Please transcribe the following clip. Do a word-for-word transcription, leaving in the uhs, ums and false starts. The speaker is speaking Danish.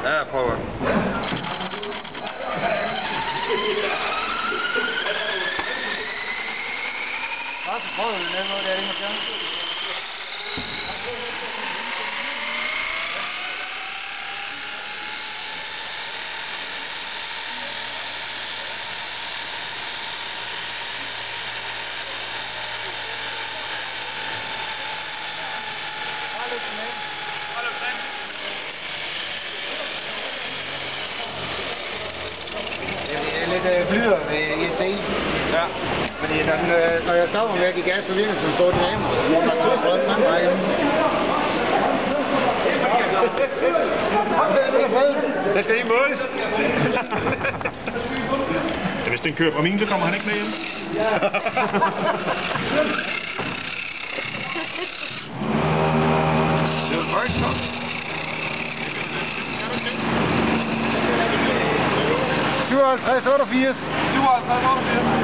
Ja, jeg prøver. Bare så prøver vi lidt noget, det er ikke noget. Det er lidt øh, flyder ved E S C. Ja. Fordi når, den, øh, når jeg stopper med at give gas, så virker det som stor dynamo. Hvor man står på den anden vej. Det skal ikke måles. Ja, hvis den kører fra min, så kommer han ikke med hjem. Det er højt så. syvoghalvtreds otteogfirs. syvoghalvtreds otteogfirs.